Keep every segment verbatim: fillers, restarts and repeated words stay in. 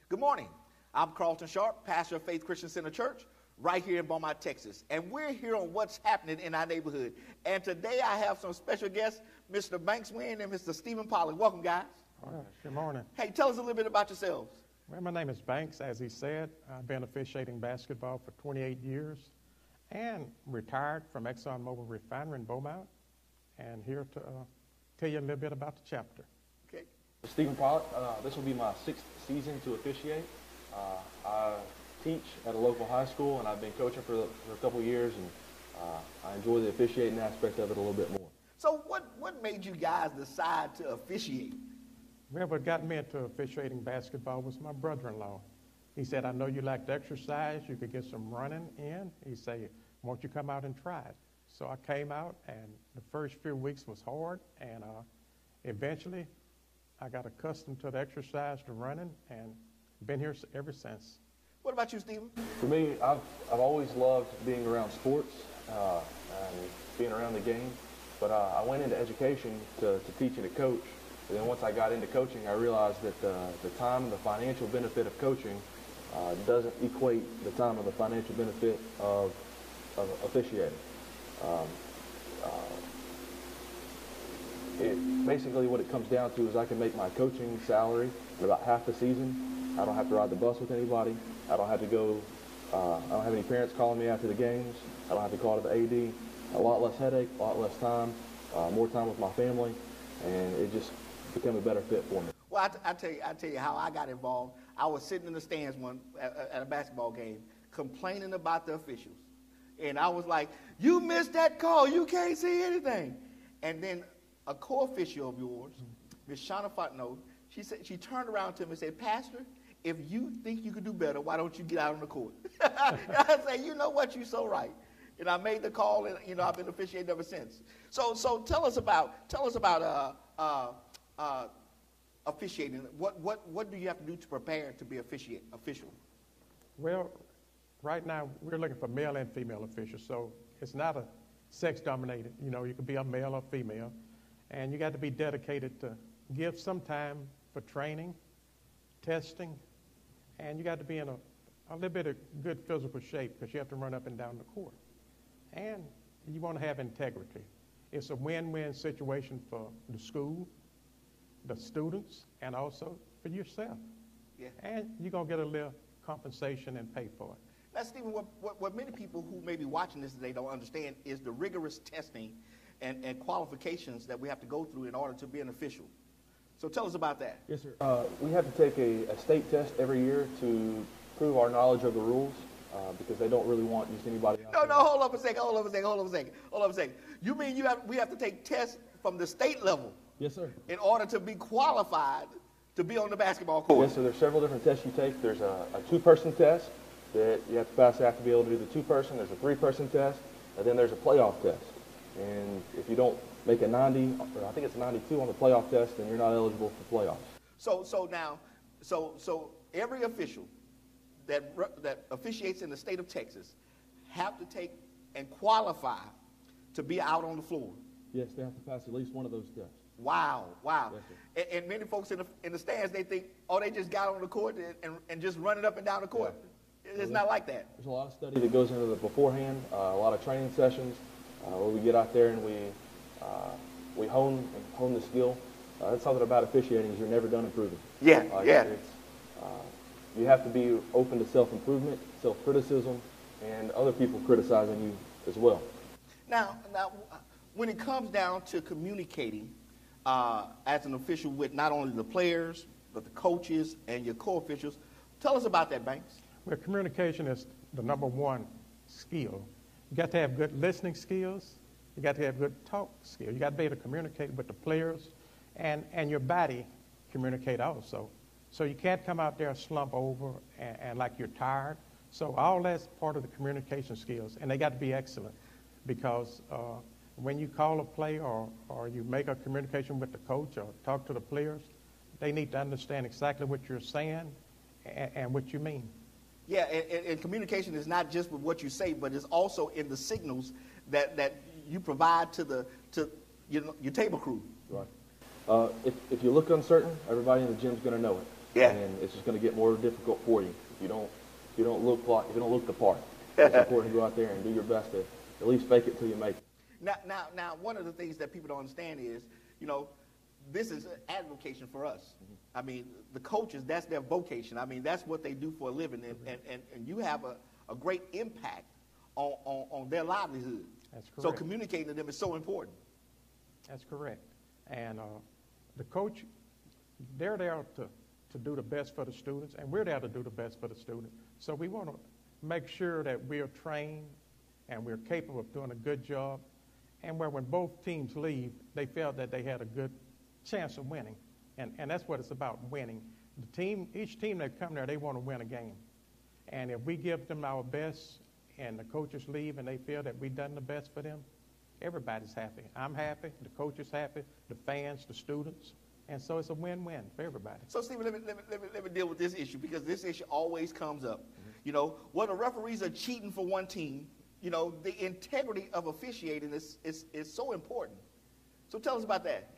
Good morning. I'm Carlton Sharp, pastor of Faith Christian Center Church, right here in Beaumont, Texas. And we're here on what's happening in our neighborhood. And today I have some special guests, Mister Banks Wynn and Mister Stephen Pollard. Welcome, guys. All right. Good morning. Hey, tell us a little bit about yourselves. Well, my name is Banks, as he said. I've been officiating basketball for twenty-eight years and retired from ExxonMobil Refinery in Beaumont, and here to uh, tell you a little bit about the chapter. Okay. Stephen Pollard, uh, this will be my sixth season to officiate. Uh, I teach at a local high school, and I've been coaching for, for a couple years, and uh, I enjoy the officiating aspect of it a little bit more. So what, what made you guys decide to officiate? Well, what got me into officiating basketball was my brother-in-law. He said, I know you like to exercise. You could get some running in. He said, won't you come out and try it? So I came out, and the first few weeks was hard, and uh, eventually I got accustomed to the exercise, to running, and been here ever since. What about you, Stephen? For me, I've, I've always loved being around sports uh, and being around the game, but uh, I went into education to, to teach and to coach. And then once I got into coaching, I realized that uh, the time and the financial benefit of coaching uh, doesn't equate the time and the financial benefit of, of officiating. Um, uh, it, basically what it comes down to is I can make my coaching salary in about half the season. I don't have to ride the bus with anybody. I don't have to go, uh, I don't have any parents calling me after the games. I don't have to call to the A D. A lot less headache, a lot less time, uh, more time with my family, and it just became a better fit for me. Well, I, t- I tell you, I tell you how I got involved. I was sitting in the stands one at, at a basketball game, complaining about the officials, and I was like, "You missed that call. You can't see anything." And then a co-official of yours, Miz Shauna Fontenot, she said she turned around to him and said, "Pastor, if you think you could do better, why don't you get out on the court?" I say, "You know what? You're so right." And I made the call, and you know I've been officiating ever since. So, so tell us about tell us about uh, uh, uh, officiating. What what what do you have to do to prepare to be officiate official? Well, right now we're looking for male and female officials, so it's not a sex-dominated. You know, you could be a male or female, and you got to be dedicated to give some time for training, testing, and you got to be in a, a little bit of good physical shape because you have to run up and down the court. And you want to have integrity. It's a win-win situation for the school, the students, and also for yourself. Yeah. And you're going to get a little compensation and pay for it. Now, Stephen, what, what, what many people who may be watching this today don't understand is the rigorous testing and, and qualifications that we have to go through in order to be an official. So tell us about that. Yes, sir. Uh, we have to take a, a state test every year to prove our knowledge of the rules. Uh, because they don't really want just anybody out No, there. no, hold up a second, hold up a second, hold up a second, hold up a second. You mean you have we have to take tests from the state level? Yes, sir. In order to be qualified to be on the basketball court? Yes, sir. There's several different tests you take. There's a, a two-person test that you have to pass. You have to be able to do the two-person. There's a three-person test, and then there's a playoff test. And if you don't make a ninety, or I think it's a ninety-two on the playoff test, then you're not eligible for playoffs. So, so now, so so every official that that officiates in the state of Texas have to take and qualify to be out on the floor. Yes, they have to pass at least one of those tests. Wow, wow. Yes, and, and many folks in the, in the stands, they think, oh, they just got on the court and, and, and just running up and down the court. Yeah. It's well, not like that. There's a lot of study that goes into the beforehand, uh, a lot of training sessions uh, where we get out there and we uh, we hone and hone the skill. Uh, that's something about officiating is you're never done improving. Yeah, uh, yeah. It's, uh, you have to be open to self-improvement, self-criticism, and other people criticizing you as well. Now, now, when it comes down to communicating uh, as an official with not only the players, but the coaches and your co-officials, tell us about that, Banks. Well, communication is the number one skill. You got to have good listening skills. You got to have good talk skills. You got to be able to communicate with the players, and, and your body communicate also. So you can't come out there slump over and, and like you're tired. So all that's part of the communication skills, and they got to be excellent because uh, when you call a play or, or you make a communication with the coach or talk to the players, they need to understand exactly what you're saying and, and what you mean. Yeah, and, and communication is not just with what you say, but it's also in the signals that, that you provide to the to your, your table crew. Right. Uh, if, if you look uncertain, everybody in the gym's going to know it. Yeah. And it's just going to get more difficult for you if you don't if you don't look like if you don't look the part. It's important to go out there and do your best to at least fake it till you make it. Now, now, now, one of the things that people don't understand is, you know, this is advocation for us. Mm-hmm. I mean, the coaches, that's their vocation. I mean, that's what they do for a living, and, mm-hmm. and, and, and you have a, a great impact on, on, on their livelihood. That's correct. So communicating to them is so important. That's correct. And uh, the coach, they're there to, to do the best for the students, and we're there to do the best for the students. So we want to make sure that we're trained and we're capable of doing a good job, and where when both teams leave, they felt that they had a good chance of winning. And, and that's what it's about, winning. The team, each team that come there, they want to win a game. And if we give them our best and the coaches leave and they feel that we've done the best for them, everybody's happy. I'm happy, the coach is happy, the fans, the students. And so it's a win-win for everybody. So, Stephen, let me, let me, let me, let me deal with this issue, because this issue always comes up. Mm-hmm. You know, when the referees are cheating for one team, you know, the integrity of officiating is, is, is so important. So tell us about that.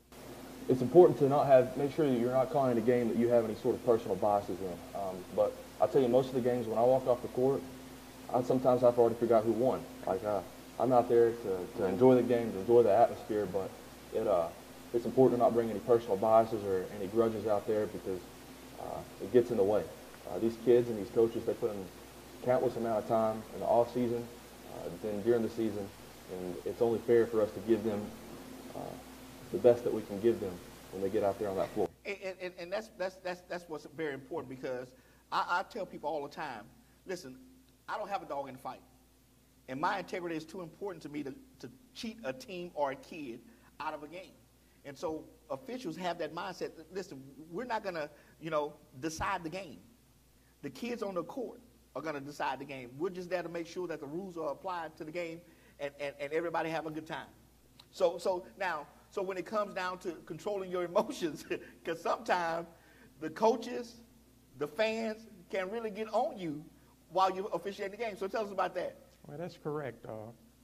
It's important to not have, make sure that you're not calling a game that you have any sort of personal biases in. Um, but I'll tell you, most of the games when I walk off the court, I, sometimes I've already figured out who won. Like, uh, I'm out there to, to enjoy the game, to enjoy the atmosphere, but it, uh, it's important to not bring any personal biases or any grudges out there, because uh, it gets in the way. Uh, these kids and these coaches, they put in countless amount of time in the off season, uh, then during the season, and it's only fair for us to give them uh, the best that we can give them when they get out there on that floor. And, and, and that's, that's, that's, that's what's very important, because I, I tell people all the time, listen, I don't have a dog in the fight. And my integrity is too important to me to, to cheat a team or a kid out of a game. And so officials have that mindset that, listen, we're not going to, you know, decide the game. The kids on the court are going to decide the game. We're just there to make sure that the rules are applied to the game and, and, and everybody have a good time. So, so now, so when it comes down to controlling your emotions, because sometimes the coaches, the fans can really get on you while you're officiating the game. So tell us about that. Well, that's correct. Uh,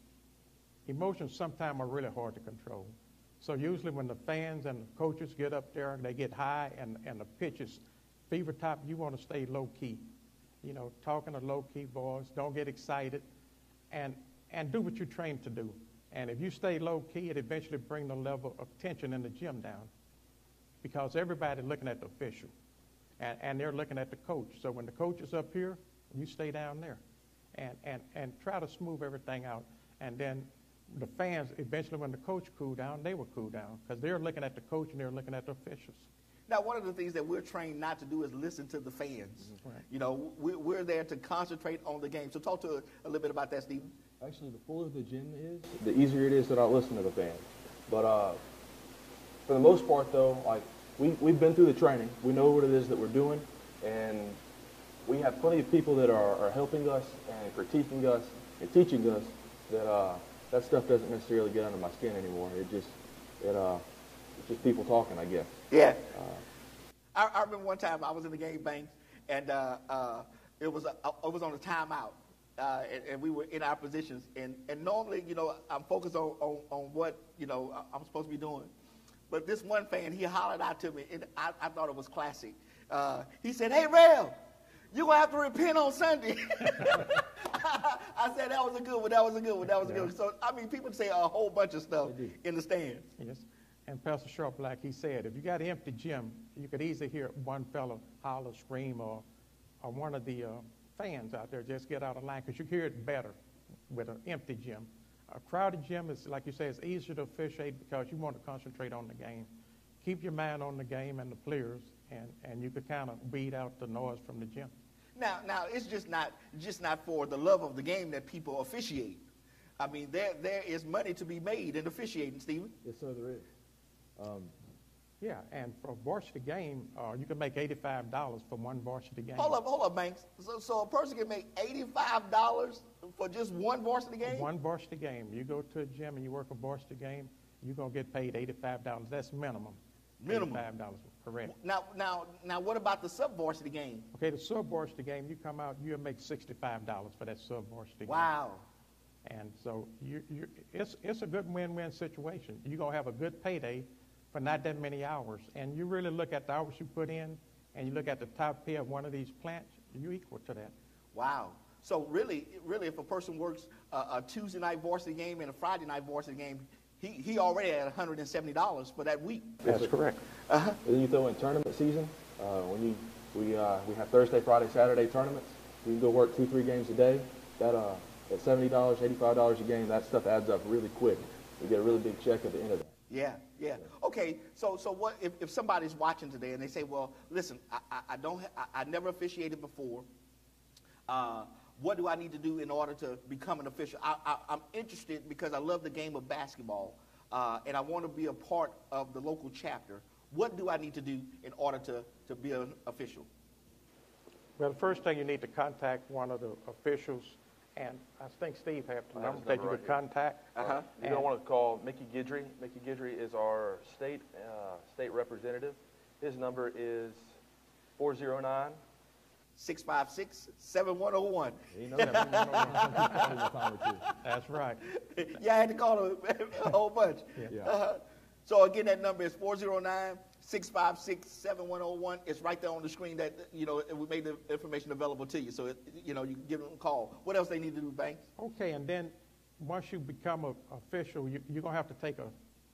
emotions sometimes are really hard to control. So usually when the fans and the coaches get up there, they get high and, and the pitch is fever top, you want to stay low key. You know, talking a low key voice, don't get excited, and, and do what you're trained to do. And if you stay low key, it eventually brings the level of tension in the gym down, because everybody's looking at the official and, and they're looking at the coach. So when the coach is up here, you stay down there and, and, and try to smooth everything out. And then the fans, eventually when the coach cool down, they will cool down, because they're looking at the coach and they're looking at the officials. Now, one of the things that we're trained not to do is listen to the fans. Right. You know, we're, we're there to concentrate on the game. So talk to a, a little bit about that, Stephen. Actually, the fuller the gym is, the easier it is to not listen to the fans. But uh, for the most part, though, like we, we've been through the training. We know what it is that we're doing, and we have plenty of people that are, are helping us and critiquing us and teaching us that uh, that stuff doesn't necessarily get under my skin anymore. It just, it, uh, it's just people talking, I guess. Yeah. Uh, I, I remember one time I was in the game, Banks, and uh, uh, it was a, it was on a timeout, uh, and, and we were in our positions. And, and normally, you know, I'm focused on, on, on what, you know, I'm supposed to be doing. But this one fan, he hollered out to me, and I, I thought it was classic. Uh, he said, "Hey, Rail, you're going to have to repent on Sunday." I said, that was a good one, that was a good one, that was a good one. So, I mean, people say a whole bunch of stuff in the stands. Yes. And Pastor Sharp, like he said, if you got an empty gym, you could easily hear one fellow holler, scream, or, or one of the uh, fans out there just get out of line, because you hear it better with an empty gym. A crowded gym is, like you say, it's easier to officiate because you want to concentrate on the game. Keep your mind on the game and the players, and, and you could kind of weed out the noise from the gym. Now, now it's just not just not for the love of the game that people officiate. I mean, there there is money to be made in officiating, Stephen. yes, sir, there is. Um, Yeah, and for a varsity game, uh, you can make eighty-five dollars for one varsity game. Hold up, hold up, Banks. So, so a person can make eighty-five dollars for just one varsity game? One varsity game. You go to a gym and you work a varsity game, you're going to get paid eighty-five dollars. That's minimum. Minimum. eighty-five dollars, correct. Now, now, now, what about the sub-varsity game? Okay, the sub-varsity game, you come out, you'll make sixty-five dollars for that sub-varsity game. Wow. And so you, you, it's, it's a good win-win situation. You're going to have a good payday for not that many hours. And you really look at the hours you put in, and you look at the top pair of one of these plants, you're equal to that. Wow. So really, really, if a person works a, a Tuesday night varsity game and a Friday night varsity game, he, he already had one hundred seventy dollars for that week. That's correct. Uh-huh. And then you throw in tournament season. Uh, when you we uh, we have Thursday, Friday, Saturday tournaments. You can go work two, three games a day. That uh, at seventy dollars, eighty-five dollars a game, that stuff adds up really quick. You get a really big check at the end of that. Yeah, yeah. Okay, so so what if, if somebody's watching today and they say, well, listen, I, I, I don't, ha- I, I never officiated before. Uh, what do I need to do in order to become an official? I, I, I'm interested because I love the game of basketball, uh, and I want to be a part of the local chapter. What do I need to do in order to, to be an official? Well, the first thing you need to contact one of the officials, and I think Steve have the I have number his that number you right could here. contact. Uh-huh. You're going to want to call Mickey Guidry. Mickey Guidry is our state uh, state representative. His number is four oh nine. six five six, seven one oh one. He knows that. That's right. Yeah, I had to call him a whole bunch. Yeah. Uh, so again, that number is four oh nine, six five six, seven one oh one. It's right there on the screen that, you know, we made the information available to you. So, it, you know, you can give them a call. What else they need to do, Banks? Okay, and then once you become an official, you, you're going to have to take a,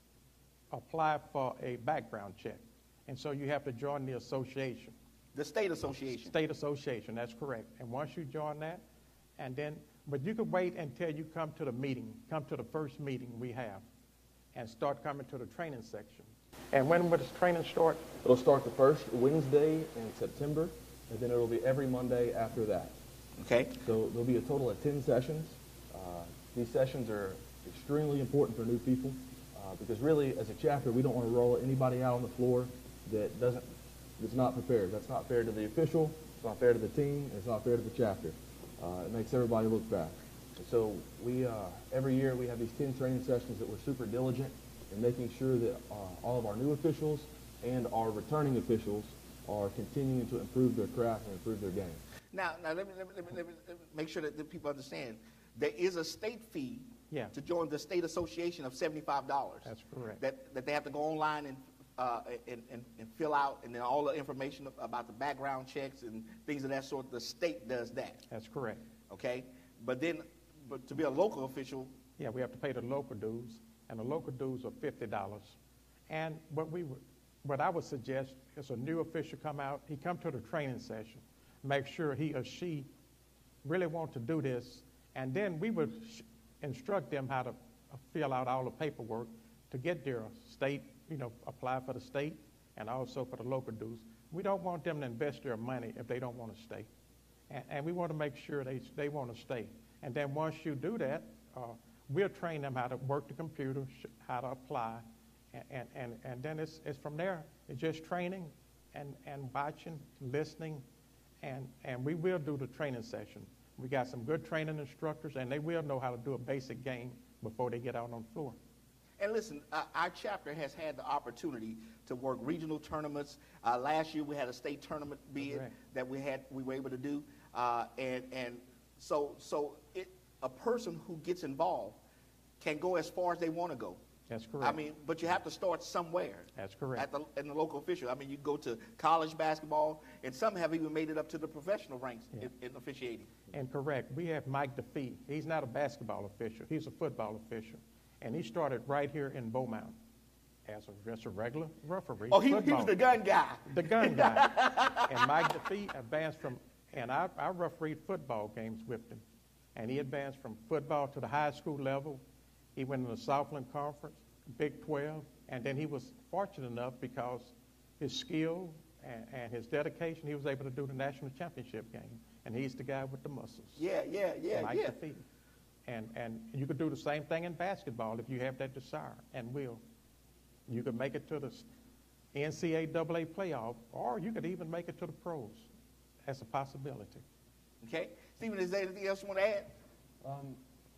apply for a background check. And so you have to join the association. The state association. State association, that's correct. And once you join that, and then, but you could wait until you come to the meeting, come to the first meeting we have, and start coming to the training section. And when will this training start? It'll start the first Wednesday in September, and then it'll be every Monday after that. Okay. So there'll be a total of ten sessions. Uh, these sessions are extremely important for new people uh, because really, as a chapter, we don't want to roll anybody out on the floor that doesn't, that's not prepared. That's not fair to the official, it's not fair to the team, and it's not fair to the chapter. Uh, it makes everybody look bad. And so we, uh, every year we have these ten training sessions that we're super diligent in making sure that uh, all of our new officials and our returning officials are continuing to improve their craft and improve their game. Now, now let, me, let, me, let, me, let me make sure that the people understand. There is a state fee Yeah. to join the state association of seventy-five dollars. That's correct. That, that they have to go online and, uh, and, and, and fill out, and then all the information about the background checks and things of that sort. The state does that, That's correct. okay? But then, but to be a local official, Yeah, we have to pay the local dues, and the local dues are fifty dollars. And what we would, what I would suggest is a new official come out, he come to the training session, make sure he or she really want to do this, and then we would sh- instruct them how to uh, fill out all the paperwork to get their state, you know, apply for the state and also for the local dues. We don't want them to invest their money if they don't want to stay. And, and we want to make sure they, they want to stay. And then once you do that, uh, we'll train them how to work the computer, sh- how to apply, and, and, and, and then it's, it's from there. It's just training and, and watching, listening, and, and we will do the training session. We got some good training instructors, and they will know how to do a basic game before they get out on the floor. and listen, uh, our chapter has had the opportunity to work regional tournaments. Uh, last year we had a state tournament bid right. that we had, we were able to do, uh, and and so so it, a person who gets involved can go as far as they want to go. That's correct. I mean, but you have to start somewhere. That's correct. At the, in the local official. I mean, you go to college basketball, and some have even made it up to the professional ranks Yeah. in, in officiating. And correct, we have Mike DeFee. He's not a basketball official. He's a football official. And he started right here in Beaumont as a, just a regular referee. Oh, he, he football. was the gun guy. The gun guy. And Mike DeFee advanced from, and I, I refereed football games with him. And he advanced from football to the high school level. He went in the Southland Conference, Big twelve, and then he was fortunate enough because his skill and, and his dedication, he was able to do the national championship game. And he's the guy with the muscles. Yeah, yeah, yeah, Mike yeah. DeFee. And, and you could do the same thing in basketball if you have that desire and will. You could make it to the N C double A playoff, or you could even make it to the pros. That's a possibility. Okay. Stephen, is there anything else you want to add? Um,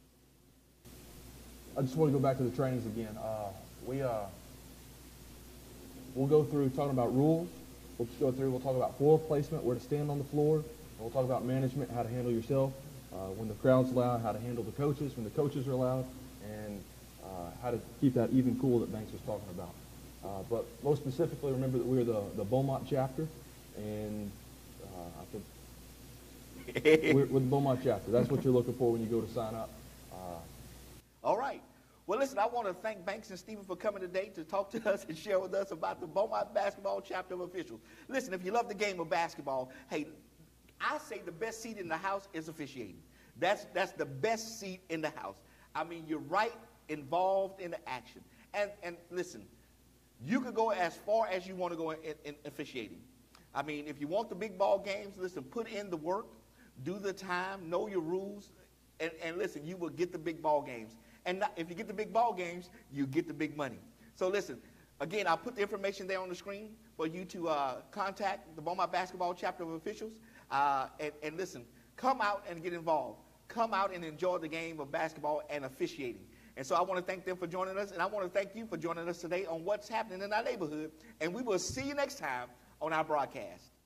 I just want to go back to the trainings again. Uh, we, uh, we'll go through talking about rules. We'll just go through, we'll talk about floor placement, where to stand on the floor. We'll talk about management, how to handle yourself. Uh, when the crowd's loud, how to handle the coaches when the coaches are loud, and uh, how to keep that even cool that Banks was talking about. Uh, but most specifically, remember that we're the, the Beaumont chapter, and uh, I think we're, with the Beaumont chapter. That's what you're looking for when you go to sign up. Uh, All right. Well, listen, I want to thank Banks and Stephen for coming today to talk to us and share with us about the Beaumont basketball chapter of officials. Listen, if you love the game of basketball, hey, I say the best seat in the house is officiating. That's, that's the best seat in the house. I mean, you're right involved in the action. And, and listen, you could go as far as you want to go in, in officiating. I mean, if you want the big ball games, listen, put in the work, do the time, know your rules, and, and listen, you will get the big ball games. And not, if you get the big ball games, you get the big money. So listen, again, I'll put the information there on the screen for you to uh, contact the Beaumont basketball chapter of officials. Uh, and, and listen, come out and get involved. Come out and enjoy the game of basketball and officiating. And so I want to thank them for joining us, and I want to thank you for joining us today on what's happening in our neighborhood. And we will see you next time on our broadcast.